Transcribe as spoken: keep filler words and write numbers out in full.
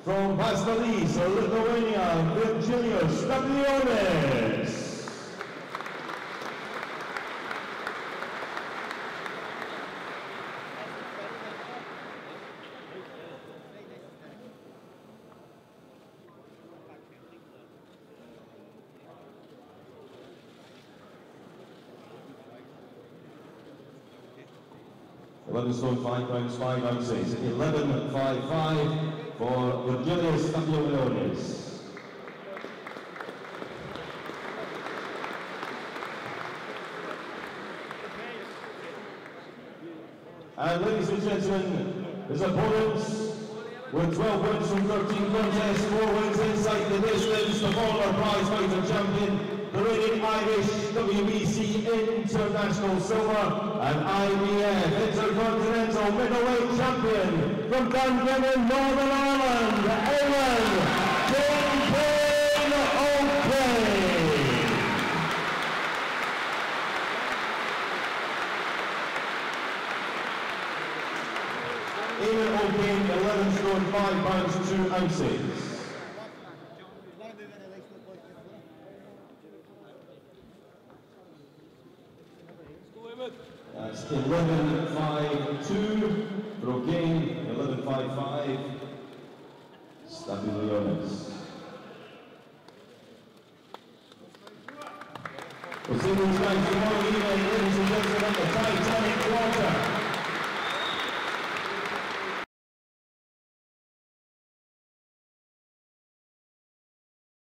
From Pastalis, Lithuania, Virgilijus, Stapulionis. eleven stone five pounds five ounces, eleven five five for Virgilijus Stapulionis. And ladies and gentlemen, his opponents with twelve wins from thirteen contests, four wins inside the distance, the former prize fighter champion, the reigning Irish W B C International Silver and I B F Inter-Continental middleweight champion from Dungannon, Northern Ireland, Eamonn Eamonn O'Kane, eleven stone five pounds two ounces. That's eleven five two for O'Kane, eleven five five Stapulionis. We'll see these guys tomorrow evening, ladies and gentlemen, the Titanic Quarter.